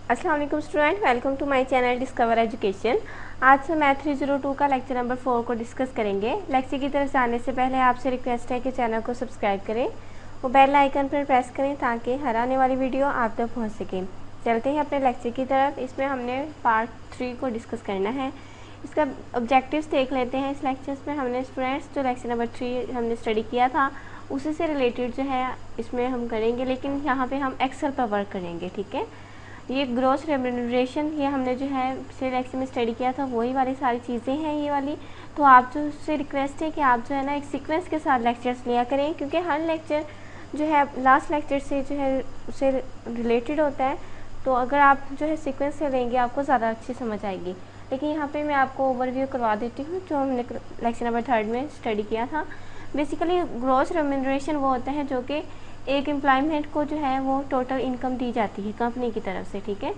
अस्सलाम वालेकुम student, welcome to my channel discover education. आज से मैथ 302 का लेक्चर नंबर 4 को डिस्कस करेंगे। लेक्चर की तरफ जाने से पहले आपसे रिक्वेस्ट है कि चैनल को सब्सक्राइब करें और बेल आइकन पर प्रेस करें ताकि हर आने वाली वीडियो आप तक पहुंच सके। चलते हैं अपने लेक्चर की तरफ। इसमें हमने पार्ट 3 को डिस्कस करना है। इसका ऑब्जेक्टिव्स देख लेते हैं। इस लेक्चर्स में हमने स्टूडेंट्स जो लेक्चर नंबर 3 हमने स्टडी किया था उसी से रिलेटेड जो है इसमें हम करेंगे, लेकिन यहाँ पे हम एक्सेल पर वर्क करेंगे। ठीक है, ये ग्रॉस रेम्यूनरेशन ये हमने जो है पिछले लेक्चर में स्टडी किया था, वही वाली सारी चीज़ें हैं ये वाली। तो आप जो उससे रिक्वेस्ट है कि आप जो है ना एक सीक्वेंस के साथ लेक्चर्स लिया करें, क्योंकि हर लेक्चर जो है लास्ट लेक्चर से जो है उससे रिलेटेड होता है। तो अगर आप जो है सीक्वेंस से लेंगे आपको ज़्यादा अच्छी समझ आएगी। लेकिन यहाँ पे मैं आपको ओवरव्यू करवा देती हूँ जो हमने लेक्चर नंबर 3 में स्टडी किया था। बेसिकली ग्रॉस रेम्यूनरेशन वो होता है जो कि एक एम्प्लॉयमेंट को जो है वो टोटल इनकम दी जाती है कंपनी की तरफ से। ठीक है,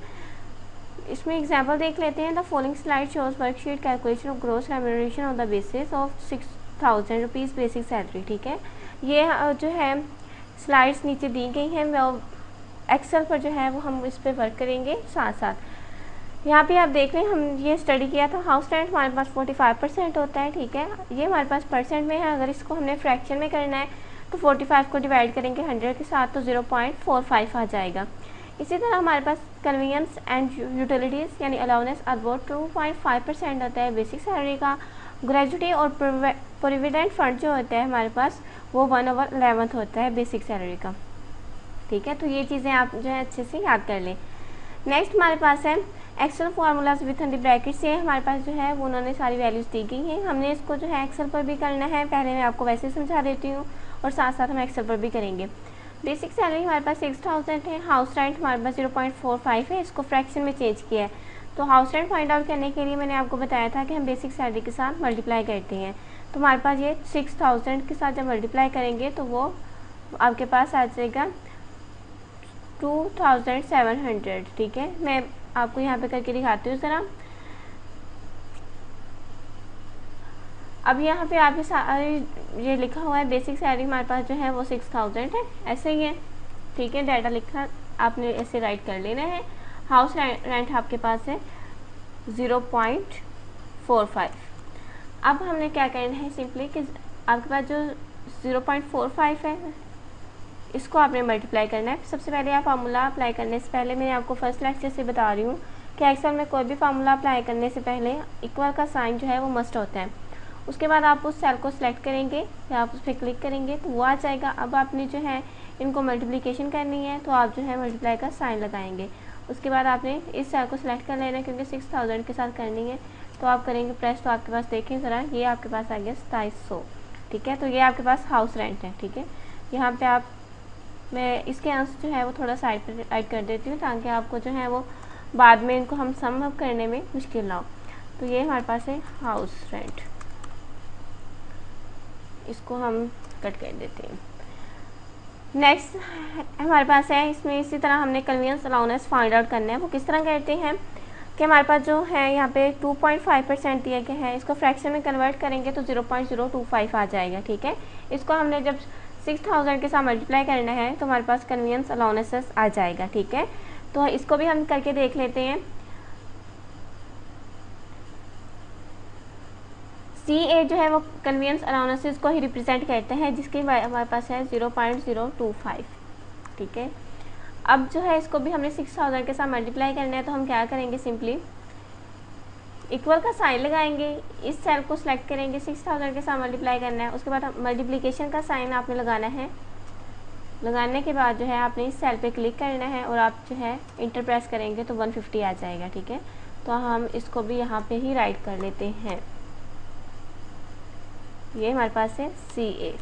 इसमें एग्जांपल देख लेते हैं। The following slide shows worksheet calculation of gross remuneration on the basis of 6000 rupees basic salary. ठीक है, ये जो है स्लाइड्स नीचे दी गई हैं। एक्सेल पर जो है वो हम इस पर वर्क करेंगे साथ साथ। यहाँ पे आप देख रहे हैं हम ये स्टडी किया था। हाउस रेंट हमारे पास 45% होता है। ठीक है, ये हमारे पास परसेंट में है। अगर इसको हमने फ्रैक्शन में करना है तो 45 को डिवाइड करेंगे 100 के साथ तो 0.45 आ जाएगा। इसी तरह हमारे पास कन्वीनियंस एंड यूटिलिटीज़ यानी अलाउंस अबाउट 2.5% होता है बेसिक सैलरी का। ग्रेजुटी और प्रोविडेंट फंड जो होता है हमारे पास वो 1/11 होता है बेसिक सैलरी का। ठीक है, तो ये चीज़ें आप जो है अच्छे से याद कर लें। नेक्स्ट हमारे पास है Excel formulas with in the bracket से हमारे पास जो है वो उन्होंने सारी वैल्यूज़ दी गई हैं। हमने इसको जो है एक्सेल पर भी करना है। पहले मैं आपको वैसे समझा देती हूँ और साथ साथ हम एक्सेल पर भी करेंगे। बेसिक सैलरी हमारे पास 6000 है। हाउस रेंट हमारे पास 0.45 है। इसको फ्रैक्शन में चेंज किया है। तो हाउस रेंट फाइंड आउट करने के लिए मैंने आपको बताया था कि हम बेसिक सैलरी के साथ मल्टीप्लाई करते हैं। तो हमारे पास ये 6000 के साथ जब मल्टीप्लाई करेंगे तो वो आपके पास आ जाएगा 2700। ठीक है, मैं आपको यहाँ पे करके दिखाती हूँ ज़रा। अब यहाँ पे आपके सारे ये लिखा हुआ है बेसिक सैलरी हमारे पास जो है वो 6000 है, ऐसे ही है। ठीक है, डाटा लिखा आपने ऐसे राइट कर लेना है। हाउस रेंट आपके पास है 0.45। अब हमने क्या करना है सिंपली कि आपके पास जो 0.45 है इसको आपने मल्टीप्लाई करना है। सबसे पहले आप फार्मूला अप्लाई करने से पहले मैं आपको फर्स्ट लेक्चर से बता रही हूँ कि एक्सेल में कोई भी फार्मूला अप्लाई करने से पहले इक्वल का साइन जो है वो मस्ट होता है। उसके बाद आप उस सेल को सिलेक्ट करेंगे या आप उस पर क्लिक करेंगे तो वो आ जाएगा। अब आपने जो है इनको मल्टीप्लिकेशन करनी है तो आप जो है मल्टीप्लाई का साइन लगाएंगे। उसके बाद आपने इस सेल को सिलेक्ट कर लेना है क्योंकि 6000 के साथ करनी है। तो आप करेंगे प्रेस, तो आपके पास देखें ज़रा ये आपके पास आ गया 2700। ठीक है, तो ये आपके पास हाउस रेंट है। ठीक है, यहाँ पर आप मैं इसके आंसर जो है वो थोड़ा साइड पर राइट कर देती हूँ ताकि आपको जो है वो बाद में इनको हम सम अप करने में मुश्किल ना हो। तो ये हमारे पास है हाउस रेंट, इसको हम कट कर देते हैं। नेक्स्ट हमारे पास है इसमें इसी तरह हमने कन्वीनियंस अलाउंस फाइंड आउट करना है। वो किस तरह करते हैं कि हमारे पास जो है यहाँ पे 2.5% दिया गया है, इसको फ्रैक्शन में कन्वर्ट करेंगे तो 0.025 आ जाएगा। ठीक है, इसको हमने जब 6000 के साथ मल्टीप्लाई करना है तो हमारे पास कन्वीनियंस अलाउंसेस आ जाएगा। ठीक है, तो इसको भी हम करके देख लेते हैं। CA जो है वो कन्वीनियंस अलाउंसेस को ही रिप्रेजेंट करते हैं, जिसकी हमारे पास है 0.025। ठीक है, अब जो है इसको भी हमने 6000 के साथ मल्टीप्लाई करना है तो हम क्या करेंगे, सिंपली इक्वल का साइन लगाएंगे। इस सेल को सिलेक्ट करेंगे, 6000 के साथ मल्टीप्लाई करना है। उसके बाद मल्टीप्लिकेशन का साइन आपने लगाना है। लगाने के बाद जो है आपने इस सेल पे क्लिक करना है और आप जो है इंटर प्रेस करेंगे तो 150 आ जाएगा। ठीक है, तो हम इसको भी यहाँ पे ही राइट कर लेते हैं। ये हमारे पास है CA।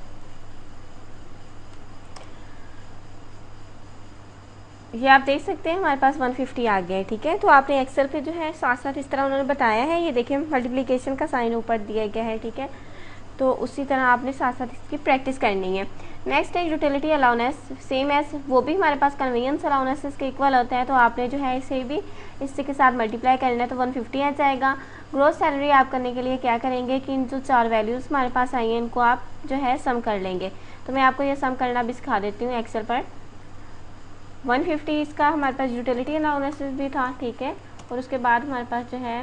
ये आप देख सकते हैं हमारे पास 150 आ गया है। ठीक है, तो आपने एक्सेल पे जो है साथ साथ इस तरह उन्होंने बताया है। ये देखिए मल्टीप्लिकेशन का साइन ऊपर दिया गया है। ठीक है, तो उसी तरह आपने साथ साथ इसकी प्रैक्टिस करनी है। नेक्स्ट है यूटिलिटी अलाउंस, सेम एज वो भी हमारे पास कन्वीनियंस अलाउंसेस के इक्वल होता है। तो आपने जो है इसे भी इससे के साथ मल्टीप्लाई करना है तो 150 आ जाएगा। ग्रोस सैलरी आप करने के लिए क्या करेंगे कि इन जो 4 वैल्यूज़ हमारे पास आई हैं इनको आप जो है सम कर लेंगे। तो मैं आपको ये सम करना भी सिखा देती हूँ एक्सेल पर। 150 इसका हमारे पास यूटिलिटी अलाउंसेस भी था, ठीक है। और उसके बाद हमारे पास जो है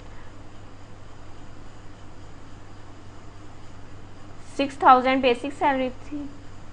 6000 बेसिक सैलरी थी,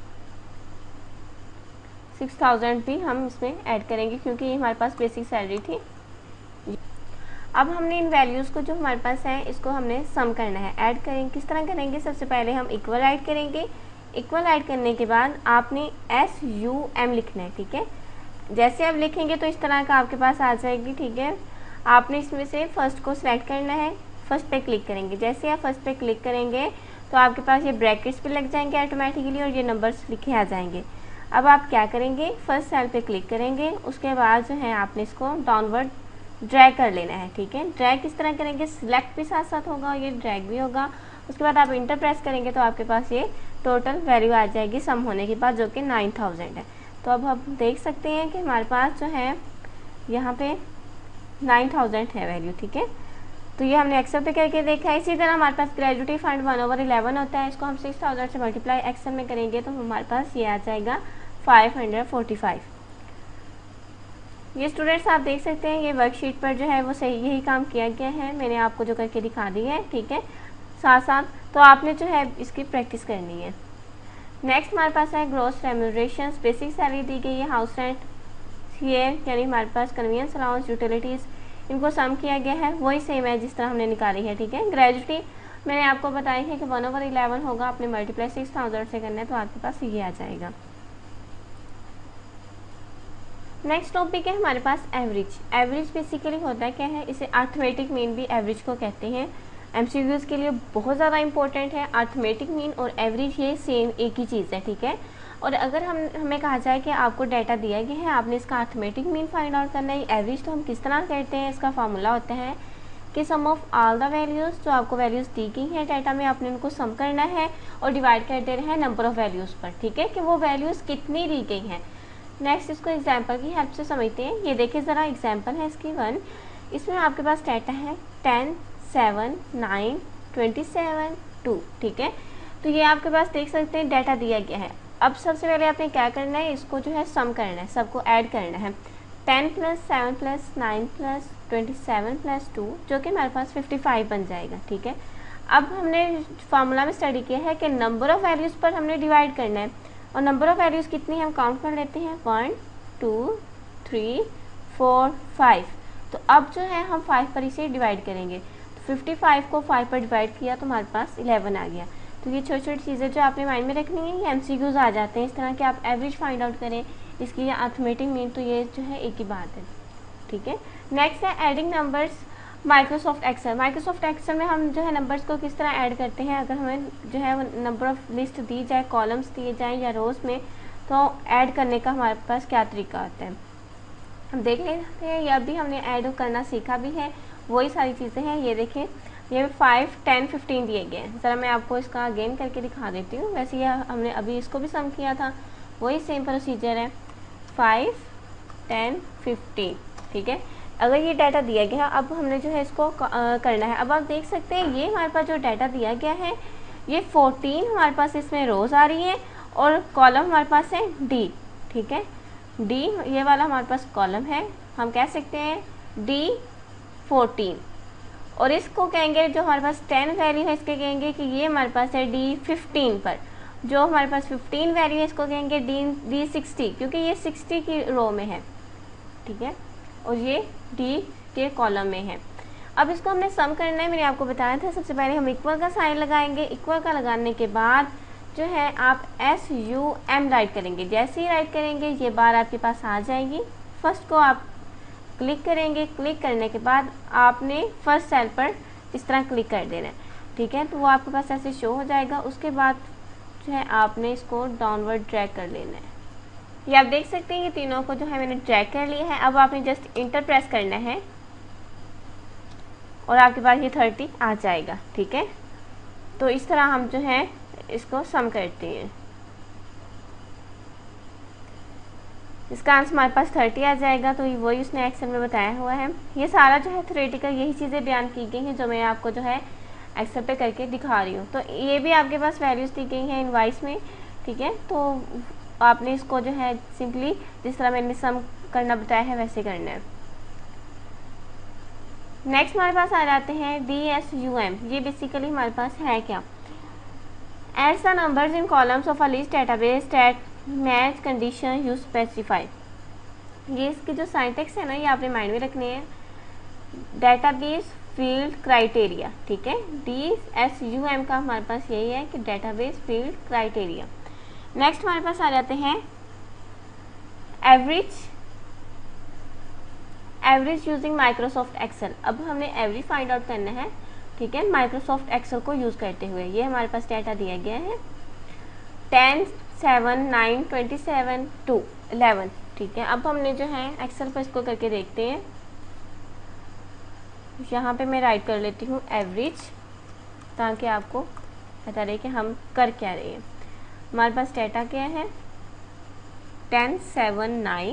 6000 भी हम इसमें ऐड करेंगे क्योंकि ये हमारे पास बेसिक सैलरी थी। अब हमने इन वैल्यूज़ को जो हमारे पास है इसको हमने सम करना है, ऐड करेंगे। किस तरह करेंगे? सबसे पहले हम इक्वल ऐड करेंगे। इक्वल ऐड करने के बाद आपने SUM लिखना है, ठीक है। जैसे आप लिखेंगे तो इस तरह का आपके पास आ जाएगी, ठीक है। आपने इसमें से फर्स्ट को सिलेक्ट करना है, फर्स्ट पे क्लिक करेंगे। जैसे आप फर्स्ट पे क्लिक करेंगे तो आपके पास ये ब्रैकेट्स पे लग जाएंगे ऑटोमेटिकली और ये नंबर्स लिखे आ जाएंगे। अब आप क्या करेंगे? फर्स्ट सेल पे क्लिक करेंगे, उसके बाद जो है आपने इसको डाउनवर्ड ड्रैग कर लेना है, ठीक है। ड्रैग किस तरह करेंगे? सिलेक्ट भी साथ साथ होगा और ये ड्रैग भी होगा। उसके बाद आप इंटर प्रेस करेंगे तो आपके पास ये टोटल वैल्यू आ जाएगी सम होने के बाद, जो कि 9000 है। तो अब हम देख सकते हैं कि हमारे पास जो है यहाँ पे 9000 है वैल्यू, ठीक है। तो ये हमने एक्सेल पे करके देखा है। इसी तरह हमारे पास ग्रेजुएटी फंड 1/11 होता है, इसको हम 6000 से मल्टीप्लाई एक्सेल में करेंगे तो हमारे पास ये आ जाएगा 545। ये स्टूडेंट्स आप देख सकते हैं ये वर्कशीट पर जो है वो सही यही काम किया गया है, मैंने आपको जो करके दिखा दी है, ठीक है। साथ साथ तो आपने जो है इसकी प्रैक्टिस करनी है। नेक्स्ट हमारे पास है ग्रॉस रेम्यूनरेशन। बेसिक सैलरी दी गई है, हाउस रेंट ये यानी हमारे पास कन्वीनियंस अलाउंस, यूटिलिटीज़, इनको सम किया गया है, वही सेम है जिस तरह हमने निकाली है, ठीक है। ग्रेजुएटी मैंने आपको बताई है कि 1/11 होगा, आपने मल्टीप्लाई 6000 से करना है तो आपके पास ये आ जाएगा। नेक्स्ट टॉपिक है हमारे पास एवरेज। एवरेज बेसिकली होता है क्या है? इसे अर्थमेटिक मीन भी एवरेज को कहते हैं। MCQs के लिए बहुत ज़्यादा इंपॉर्टेंट है। अर्थमेटिक मीन और एवरेज ये सेम एक ही चीज़ है, ठीक है। और अगर हमें कहा जाए कि आपको डाटा दिया गया है, आपने इसका अर्थमेटिक मीन फाइंड आउट करना है। एवरेज तो हम किस तरह करते हैं? इसका फार्मूला होता है कि sum of all the values, जो आपको वैल्यूज़ दी गई हैं डाटा में, आपने उनको सम करना है और डिवाइड कर देना है नंबर ऑफ़ वैल्यूज़ पर, ठीक है, कि वो वैल्यूज़ कितनी दी गई हैं। नेक्स्ट इसको एग्जाम्पल की हेल्प से समझते हैं। ये देखिए ज़रा, एग्जाम्पल है इसकी 1। इसमें आपके पास डाटा है 10, 7, 9, 27, 2, ठीक है। तो ये आपके पास देख सकते हैं डाटा दिया गया है। अब सबसे पहले आपने क्या करना है? इसको जो है सम करना है, सबको ऐड करना है। 10 + 7 + 9 + 27 + 2 जो कि हमारे पास 55 बन जाएगा, ठीक है। अब हमने फार्मूला में स्टडी किया है कि नंबर ऑफ़ वैल्यूज़ पर हमने डिवाइड करना है और नंबर ऑफ़ वैल्यूज़ कितनी है हम काउंट कर लेते हैं, 1, 2, 3, 4, 5। तो अब जो है हम 5 पर इसे डिवाइड करेंगे। तो 55 को 5 पर डिवाइड किया तो हमारे पास 11 आ गया। तो ये छोटी छोटी चीज़ें जो आपने माइंड में रखनी है, ये MCQs आ जाते हैं इस तरह के। आप एवरेज फाइंड आउट करें, इसकी ये अर्थमेटिक मीन, तो ये जो है एक ही बात है, ठीक है। नेक्स्ट है adding numbers Microsoft Excel. Microsoft Excel में हम जो है नंबर्स को किस तरह ऐड करते हैं? अगर हमें जो है नंबर ऑफ़ लिस्ट दी जाए, कॉलम्स दिए जाएँ या रोज़ में, तो ऐड करने का हमारे पास क्या तरीका होता है हम देख लेते हैं। या भी हमने ऐड करना सीखा भी है, वही सारी चीज़ें हैं। ये देखें, ये 5, 10, 15 दिए गए हैं। ज़रा मैं आपको इसका अगेन करके दिखा देती हूँ। वैसे ये हमने अभी इसको भी सम किया था, वही सेम प्रोसीजर है, 5, 10, 15, ठीक है। अगर ये डाटा दिया गया है, अब हमने जो है इसको करना है। अब आप देख सकते हैं ये हमारे पास जो डाटा दिया गया है, ये 14 हमारे पास इसमें रोज़ आ रही है और कॉलम हमारे पास है D, ठीक है। D ये वाला हमारे पास कॉलम है, हम कह सकते हैं D14। और इसको कहेंगे जो हमारे पास 10 वैल्यू है, इसके कहेंगे कि ये हमारे पास है D15 पर। जो हमारे पास 15 वैल्यू है, इसको कहेंगे D60, क्योंकि ये 60 की रो में है, ठीक है, और ये D के कॉलम में है। अब इसको हमने सम करना है, मैंने आपको बताया था। सबसे पहले हम इक्वल का साइन लगाएंगे। इक्वल का लगाने के बाद जो है आप SUM राइट करेंगे। जैसे ही राइट करेंगे ये बार आपके पास आ जाएगी। फर्स्ट को आप क्लिक करेंगे, क्लिक करने के बाद आपने फर्स्ट सेल पर इस तरह क्लिक कर देना है, ठीक है। तो वो आपके पास ऐसे शो हो जाएगा। उसके बाद जो है आपने इसको डाउनवर्ड ड्रैग कर लेना है। ये आप देख सकते हैं ये तीनों को जो है मैंने ड्रैग कर लिया है। अब आपने जस्ट इंटर प्रेस करना है और आपके पास ये 30 आ जाएगा, ठीक है। तो इस तरह हम जो है इसको सम करते हैं। इसका आंसर हमारे पास 30 आ जाएगा। तो वही उसने एक्सेल में बताया हुआ है। ये सारा जो है थ्योरेटिकल यही चीज़ें बयान की गई हैं जो मैं आपको जो है एक्सेल पे करके दिखा रही हूँ। तो ये भी आपके पास वैल्यूज़ दी गई हैं इनवाइस में, ठीक है। तो आपने इसको जो है सिंपली जिस तरह मैंने सम करना बताया है वैसे करना है। नेक्स्ट हमारे पास आ जाते हैं DSUM। ये बेसिकली हमारे पास है क्या, adds the numbers in columns of a list database that match condition you specify. ये इसके जो सिंटैक्स है ना, ये आपने माइंड में रखने हैं। डेटाबेस फील्ड क्राइटेरिया, ठीक है, DSUM का हमारे पास यही है कि डेटाबेस फील्ड क्राइटेरिया। नेक्स्ट हमारे पास आ जाते हैं एवरेज यूजिंग माइक्रोसॉफ्ट एक्सेल। अब हमने एवरेज फाइंड आउट करना है, ठीक है, माइक्रोसॉफ्ट एक्सेल को यूज़ करते हुए। ये हमारे पास डाटा दिया गया है 10, 7, 9, 27, 2, 11, ठीक है। अब हमने जो है एक्सेल पर इसको करके देखते हैं। यहाँ पे मैं राइट कर लेती हूँ एवरेज, ताकि आपको पता रहे कि हम कर क्या रहे हैं। हमारे पास डाटा क्या है 10, 7, 9,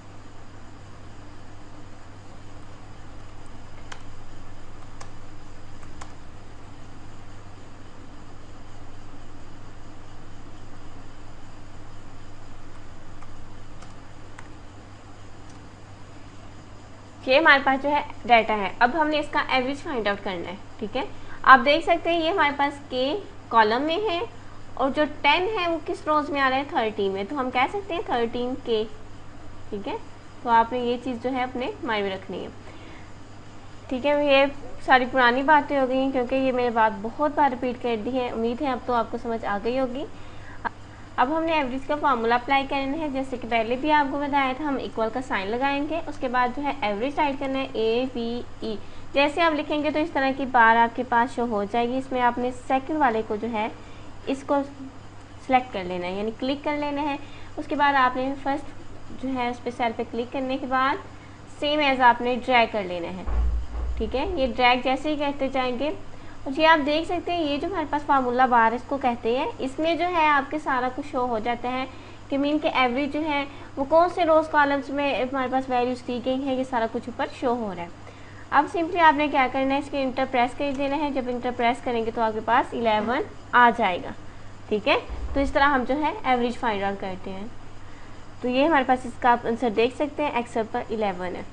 ये हमारे पास जो है डाटा है। अब हमने इसका एवरेज फाइंड आउट करना है, ठीक है। आप देख सकते हैं ये हमारे पास के कॉलम में है और जो 10 है वो किस रोज में आ रहा है 13 में, तो हम कह सकते हैं 13 के, ठीक है। तो आपने ये चीज़ जो है अपने माइंड में रखनी है, ठीक है। ये सारी पुरानी बातें हो गई क्योंकि ये मेरे बात बहुत बार रिपीट कर दी है। उम्मीद है अब तो आपको समझ आ गई होगी। अब हमने एवरेज का फार्मूला अप्लाई करना है, जैसे कि पहले भी आपको बताया था। हम इक्वल का साइन लगाएंगे, उसके बाद जो है एवरेज राइट करना है AVE। जैसे आप लिखेंगे तो इस तरह की बार आपके पास शो हो जाएगी। इसमें आपने सेकंड वाले को जो है इसको सिलेक्ट कर लेना है, यानी क्लिक कर लेना है। उसके बाद आपने फर्स्ट जो है उस पर सेल पे क्लिक करने के बाद सेम एज आपने ड्रैग कर लेना है, ठीक है। ये ड्रैग जैसे ही कहते जाएंगे, और ये आप देख सकते हैं ये जो हमारे पास फार्मूला बार इसको कहते हैं। इसमें जो है आपके सारा कुछ शो हो जाता है कि मीन के एवरेज जो है वो कौन से रोज कॉलम्स में हमारे पास वैल्यूज दी गई है, ये सारा कुछ ऊपर शो हो रहा है। अब सिंपली आपने क्या करना है, इसके इंटर प्रेस कर देना है। जब इंटर प्रेस करेंगे तो आपके पास 11 आ जाएगा, ठीक है। तो इस तरह हम जो है एवरेज फाइंड आउट करते हैं। तो ये हमारे पास इसका आप आंसर देख सकते हैं, एक्सेल पर 11 है।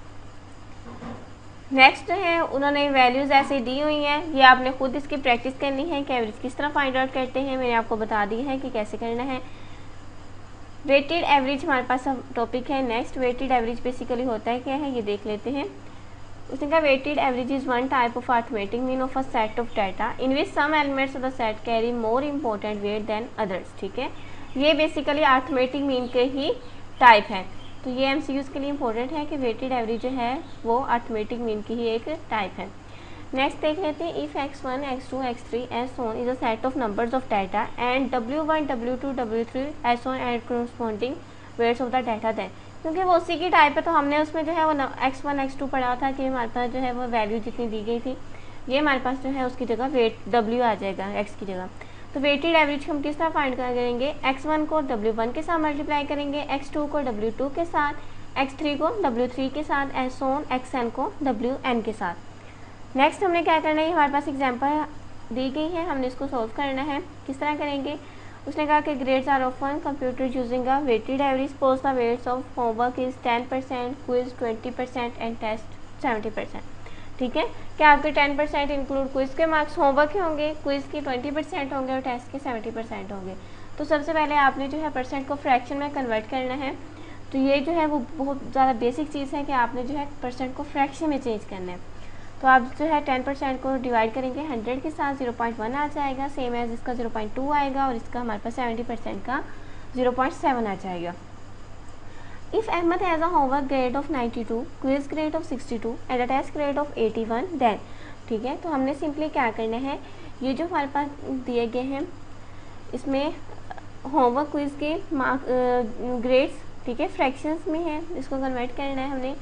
नेक्स्ट जो है उन्होंने वैल्यूज़ ऐसे दी हुई हैं, ये आपने खुद इसकी प्रैक्टिस करनी है कि एवरेज किस तरह फाइंड आउट करते हैं। मैंने आपको बता दी है कि कैसे करना है। वेटेड एवरेज हमारे पास अब टॉपिक है। नेक्स्ट वेटेड एवरेज बेसिकली होता है क्या है ये देख लेते हैं। उसने कहा weighted average is one type of arithmetic mean of a set of data in which some elements of the set carry more important weight than others, ठीक है। ये बेसिकली अरिथमेटिक मीन के ही टाइप है। तो ये MCQs के लिए important है कि वेटेड एवरेज जो है वो अरिथमेटिक मीन की ही एक टाइप है। नेक्स्ट देख लेते हैं if x1, x2, x3 as on is a set of numbers of data and w1, w2, w3 as on and corresponding weights of the data then, क्योंकि वो उसी की टाइप है तो हमने उसमें जो है वो x1, x2 पढ़ा था कि हमारे पास जो है वो वैल्यू जितनी दी गई थी, ये हमारे पास जो है उसकी जगह वेट w आ जाएगा x की जगह। तो वेटेड एवरेज हम किस तरह फाइंड करेंगे, x1 को w1 के साथ मल्टीप्लाई करेंगे, x2 को w2 के साथ, x3 को w3 के साथ, एस ऑन xn को wn के साथ। नेक्स्ट हमने क्या करना है, हमारे पास एग्जांपल दी गई है, हमने इसको सॉल्व करना है। किस तरह करेंगे, उसने कहा कि grades are often computer using a weighted average pose the weights of homework is 10%, quiz 20% and test 70%, ठीक है। क्या आपके 10% इंक्लूड क्विज के मार्क्स होमवर्क के होंगे, क्विज के 20% होंगे और टेस्ट के 70% होंगे। तो सबसे पहले आपने जो है परसेंट को फ्रैक्शन में कन्वर्ट करना है। तो ये जो है वो बहुत ज़्यादा बेसिक चीज़ है कि आपने जो है परसेंट को फ्रैक्शन में चेंज करना है। तो आप जो है 10% को डिवाइड करेंगे 100 के साथ, 0.1 आ जाएगा, सेम एज इसका 0.2 आएगा और इसका हमारे पास 70% का 0.7 आ जाएगा। If Ahmed has a homework grade of 92, quiz grade of 62 and a test grade of 81, then, ठीक है। तो हमने सिंपली क्या करना है, ये जो हमारे पास दिए गए हैं इसमें होमवर्क क्विज के मार्क ग्रेड्स, ठीक है, फ्रैक्शंस में है, इसको कन्वर्ट करना है हमने,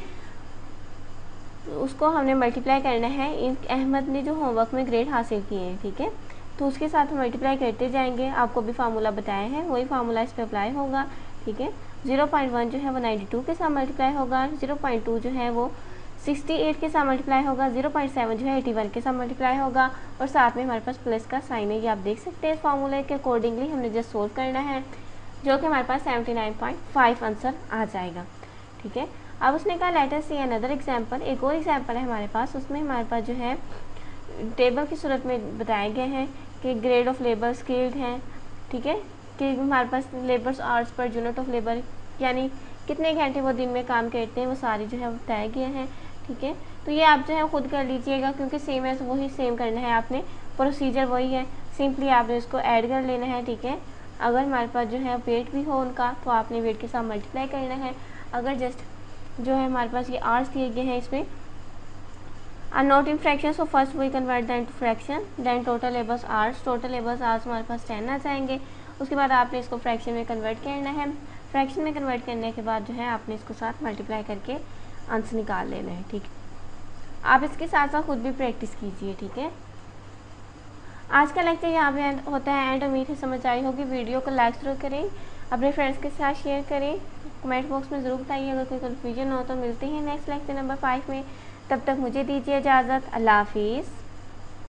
उसको हमने मल्टीप्लाई करना है इन अहमद ने जो होमवर्क में ग्रेड हासिल किए हैं, ठीक है। तो उसके साथ हम मल्टीप्लाई करते जाएंगे। आपको भी फार्मूला बताया है, वही फार्मूला इस पर अप्लाई होगा, ठीक है। 0.1 जो है वो 92 के साथ मल्टीप्लाई होगा, 0.2 जो है वो 68 के साथ मल्टीप्लाई होगा, 0.7 जो है 81 के साथ मल्टीप्लाई होगा और साथ में हमारे पास प्लस का साइन है, ये आप देख सकते हैं। इस फार्मूले के अकॉर्डिंगली हमने जस्ट सोल्व करना है। जो कि हमारे पास 79.5 आंसर आ जाएगा। ठीक है, अब उसने कहा let us see another example, एक और एग्जांपल है हमारे पास। उसमें हमारे पास जो है टेबल की सूरत में बताए गए हैं कि ग्रेड ऑफ लेबर स्किल्ड हैं। ठीक है, कि हमारे पास labours hours per unit of labour, यानी कितने घंटे वो दिन में काम करते हैं, वो सारे जो है बताए गए हैं। ठीक है, तो ये आप जो है खुद कर लीजिएगा, क्योंकि सेम है वही सेम करना है आपने, प्रोसीजर वही है, सिंपली आपने इसको ऐड कर लेना है। ठीक है, अगर हमारे पास जो है वेट भी हो उनका तो आपने वेट के साथ मल्टीप्लाई करना है। अगर जस्ट जो है हमारे पास ये आवर्स दिए गए हैं, इसमें are not in fraction, so first we convert that to fraction, then total labours hours, total labours hours हमारे पास 10 आ जाएंगे। उसके बाद आपने इसको फ्रैक्शन में कन्वर्ट करना है। फ्रैक्शन में कन्वर्ट करने के बाद जो है आपने इसको साथ मल्टीप्लाई करके आंसर निकाल लेना है। ठीक है, आप इसके साथ साथ खुद भी प्रैक्टिस कीजिए। ठीक है, आज का लेक्चर यहाँ पे होता है एंड। उम्मीद है समझ आई होगी। वीडियो को लाइक जरूर करें, अपने फ्रेंड्स के साथ शेयर करें, कमेंट बॉक्स में ज़रूर बताइए अगर कोई कन्फ्यूजन हो तो। मिलते हैं नेक्स्ट लेक्चर नंबर 5 में, तब तक मुझे दीजिए इजाज़त। अल्लाह हाफिज़।